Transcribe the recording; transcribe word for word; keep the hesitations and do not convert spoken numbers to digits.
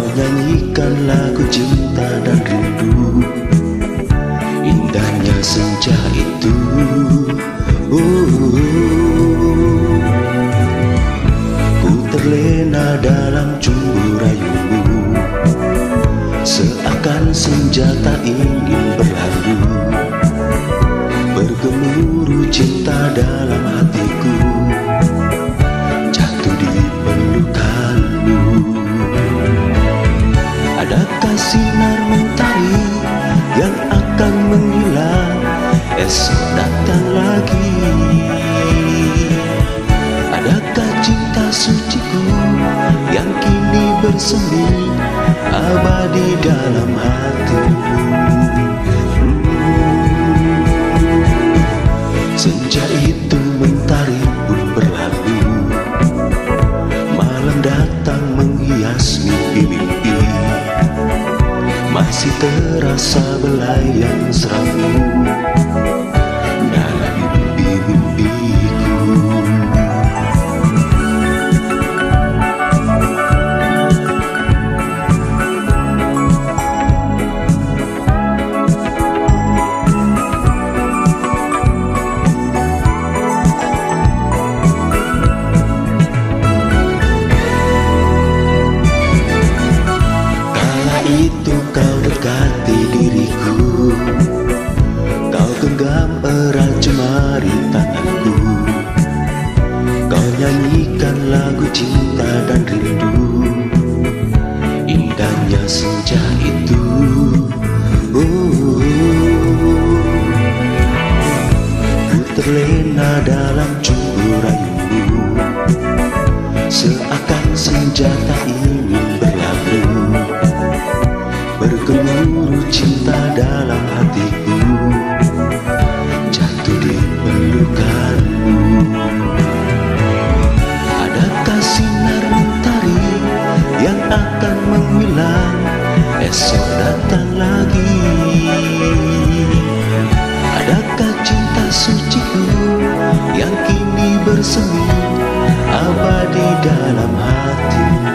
nyanyikan lagu cinta dan rindu, indahnya senja itu. uh, Ku terlena dalam cumbu rayumu, seakan senja tak ingin berlalu. Bergemuruh cinta dalam hatiku, jatuh di pelukanmu. Adakah sinar mentari yang akan menghilang, esok datang lagi? Adakah cinta suciku yang kini bersemi abadi dalam hatimu? Senja itu mentari pun berlalu, malam datang menghias mimpi-mimpi. Masih terasa belayang seramu dalam mimpi-mimpiku. Itu kau dekati diriku, kau genggam erat jemari tanganku, kau nyanyikan lagu cinta dan rindu, indahnya senja itu. uh, Ku terlena dalam cumbu rayumu, seakan senja tak ingin berlalu. Bergemuruh cinta dalam hatiku, jatuh di pelukanmu. Adakah sinar mentari yang akan menghilang, esok datang lagi? Adakah cinta suciku yang kini bersemi abadi dalam hatimu?